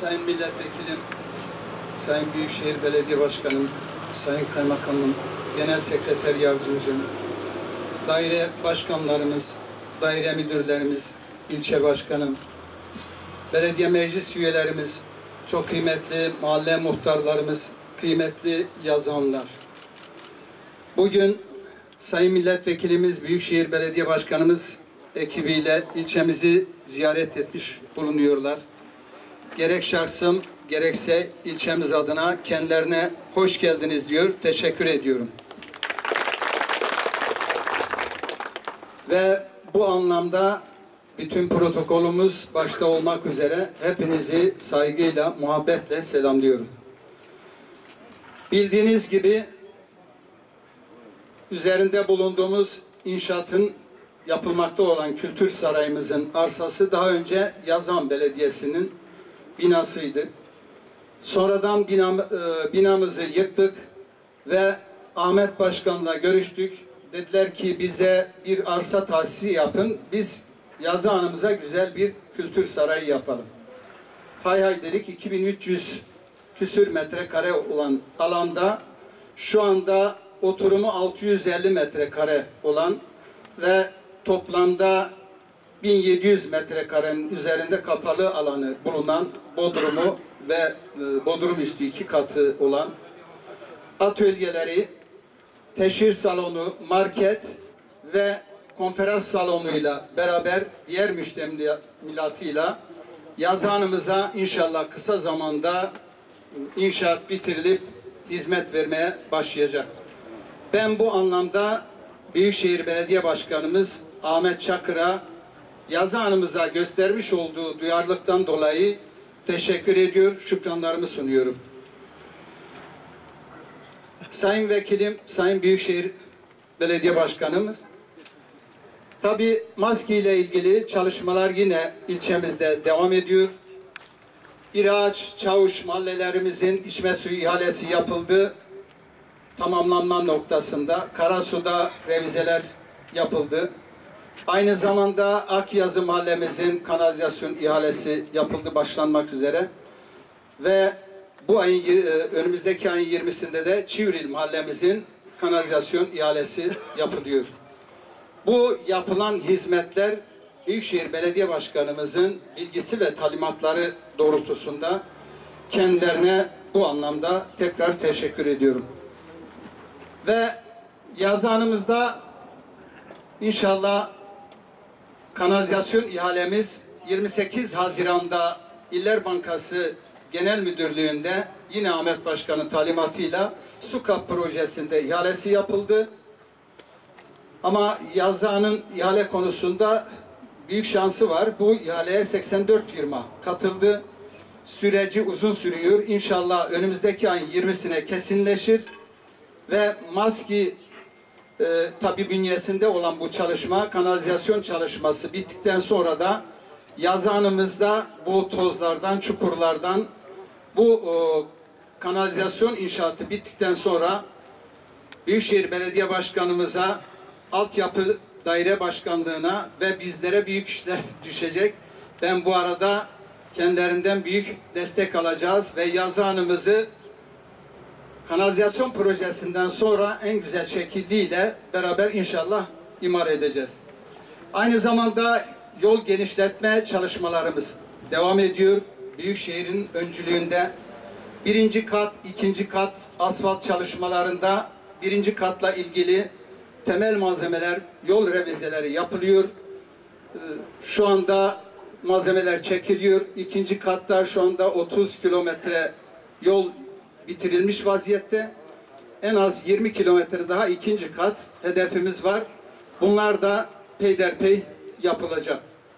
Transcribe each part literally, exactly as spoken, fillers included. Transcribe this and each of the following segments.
Sayın Milletvekilim, Sayın Büyükşehir Belediye Başkanım, Sayın Kaymakamım, Genel Sekreter Yardımcım, daire başkanlarımız, daire müdürlerimiz, ilçe başkanım, belediye meclis üyelerimiz, çok kıymetli mahalle muhtarlarımız, kıymetli yazanlar. Bugün Sayın Milletvekilimiz, Büyükşehir Belediye Başkanımız ekibiyle ilçemizi ziyaret etmiş bulunuyorlar. Gerek şahsım, gerekse ilçemiz adına kendilerine hoş geldiniz diyor, teşekkür ediyorum. Ve bu anlamda bütün protokolümüz başta olmak üzere hepinizi saygıyla, muhabbetle selamlıyorum. Bildiğiniz gibi üzerinde bulunduğumuz inşaatın yapılmakta olan Kültür Sarayımızın arsası daha önce Yazan Belediyesi'nin binasıydı. Sonradan binam, e, binamızı yıktık ve Ahmet Başkan'la görüştük. Dediler ki bize bir arsa tahsisi yapın. Biz Yazı Hanımıza güzel bir kültür sarayı yapalım. Hay hay dedik. iki bin üç yüz küsür metrekare olan alanda şu anda oturumu altı yüz elli metrekare olan ve toplamda bin yedi yüz metrekarenin üzerinde kapalı alanı bulunan bodrumu ve e, bodrum üstü iki katı olan atölyeleri, teşhir salonu, market ve konferans salonuyla beraber diğer müştemilatıyla Yazı Hanımıza inşallah kısa zamanda inşaat bitirilip hizmet vermeye başlayacak. Ben bu anlamda Büyükşehir Belediye Başkanımız Ahmet Çakır'a Yazı Hanımıza göstermiş olduğu duyarlılıktan dolayı teşekkür ediyor, şükranlarımı sunuyorum. Sayın Vekilim, Sayın Büyükşehir Belediye Başkanımız, tabii maske ile ilgili çalışmalar yine ilçemizde devam ediyor. İraç, Çavuş mahallelerimizin içme suyu ihalesi yapıldı. Tamamlanma noktasında. Karasu'da revizeler yapıldı. Aynı zamanda Akyazı mahallemizin kanalizasyon ihalesi yapıldı, başlanmak üzere. Ve bu ayın, önümüzdeki ayın yirmisinde de Çivril mahallemizin kanalizasyon ihalesi yapılıyor. Bu yapılan hizmetler Büyükşehir Belediye Başkanımızın bilgisi ve talimatları doğrultusunda kendilerine bu anlamda tekrar teşekkür ediyorum. Ve Yazı Hanımızda inşallah kanalizasyon ihalemiz yirmi sekiz Haziran'da İller Bankası Genel Müdürlüğü'nde yine Ahmet Başkan'ın talimatıyla SUKAP projesinde ihalesi yapıldı. Ama Yazı Hanım'ın ihale konusunda büyük şansı var. Bu ihaleye seksen dört firma katıldı. Süreci uzun sürüyor. İnşallah önümüzdeki ayın yirmisine kesinleşir. Ve MASKİ e, tabi bünyesinde olan bu çalışma, kanalizasyon çalışması bittikten sonra da Yazı Hanımızda bu tozlardan, çukurlardan bu e, kanalizasyon inşaatı bittikten sonra Büyükşehir Belediye Başkanımıza, altyapı daire başkanlığına ve bizlere büyük işler düşecek. Ben bu arada kendilerinden büyük destek alacağız ve Yazı Hanımızı kanalizasyon projesinden sonra en güzel şekliyle beraber inşallah imar edeceğiz. Aynı zamanda yol genişletme çalışmalarımız devam ediyor. Büyükşehir'in öncülüğünde birinci kat, ikinci kat asfalt çalışmalarında birinci katla ilgili temel malzemeler, yol revizeleri yapılıyor. Şu anda malzemeler çekiliyor. İkinci katta şu anda otuz kilometre yol bitirilmiş vaziyette. En az yirmi kilometre daha ikinci kat hedefimiz var. Bunlar da peyderpey yapılacak.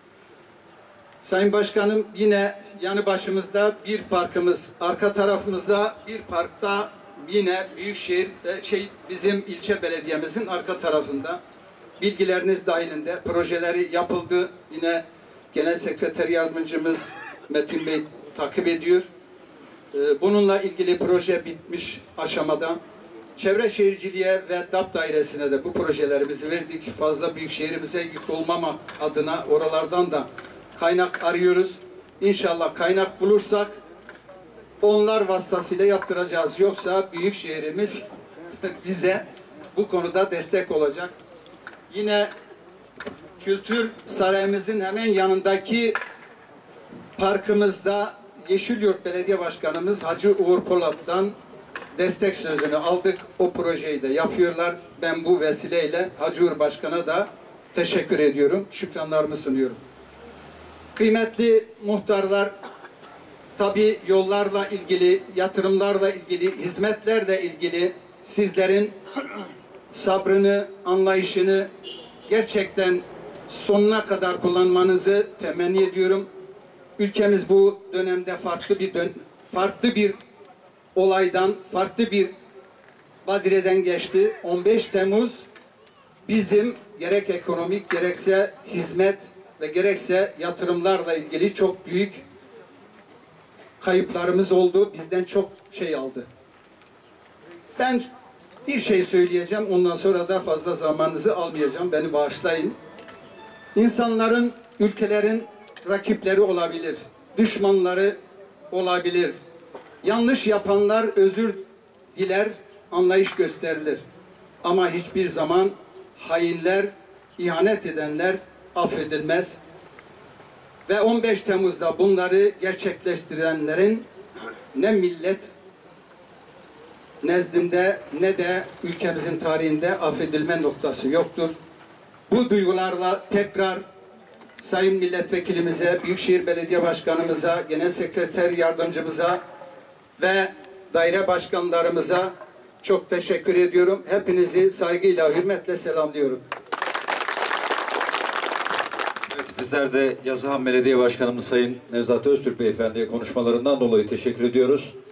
Sayın Başkanım, yine yanı başımızda bir parkımız, arka tarafımızda bir parkta yine Büyükşehir şey bizim ilçe belediyemizin arka tarafında bilgileriniz dahilinde projeleri yapıldı. Yine Genel Sekreter Yardımcımız Metin Bey takip ediyor. Bununla ilgili proje bitmiş aşamada. Çevre Şehirciliğe ve D A P Dairesi'ne de bu projelerimizi verdik. Fazla büyük şehrimize yük olmamak adına oralardan da kaynak arıyoruz. İnşallah kaynak bulursak onlar vasıtasıyla yaptıracağız. Yoksa büyük şehrimiz bize bu konuda destek olacak. Yine Kültür Sarayımızın hemen yanındaki parkımızda Yeşilyurt Belediye Başkanımız Hacı Uğur Polat'tan destek sözünü aldık. O projeyi de yapıyorlar. Ben bu vesileyle Hacı Uğur Başkan'a da teşekkür ediyorum. Şükranlarımı sunuyorum. Kıymetli muhtarlar, tabii yollarla ilgili, yatırımlarla ilgili, hizmetlerle ilgili sizlerin sabrını, anlayışını gerçekten sonuna kadar kullanmanızı temenni ediyorum. Ülkemiz bu dönemde farklı bir dön farklı bir olaydan, farklı bir badireden geçti. on beş Temmuz bizim gerek ekonomik, gerekse hizmet ve gerekse yatırımlarla ilgili çok büyük kayıplarımız oldu. Bizden çok şey aldı. Ben bir şey söyleyeceğim. Ondan sonra da fazla zamanınızı almayacağım. Beni bağışlayın. İnsanların, ülkelerin rakipleri olabilir. Düşmanları olabilir. Yanlış yapanlar özür diler, anlayış gösterilir. Ama hiçbir zaman hainler, ihanet edenler affedilmez. Ve on beş Temmuz'da bunları gerçekleştirenlerin ne millet nezdinde ne de ülkemizin tarihinde affedilme noktası yoktur. Bu duygularla tekrar Sayın Milletvekilimize, Büyükşehir Belediye Başkanımıza, Genel Sekreter Yardımcımıza ve daire başkanlarımıza çok teşekkür ediyorum. Hepinizi saygıyla, hürmetle selamlıyorum. Evet, bizler de Yazıhan Belediye Başkanımız Sayın Nevzat Öztürk Beyefendi'ye konuşmalarından dolayı teşekkür ediyoruz.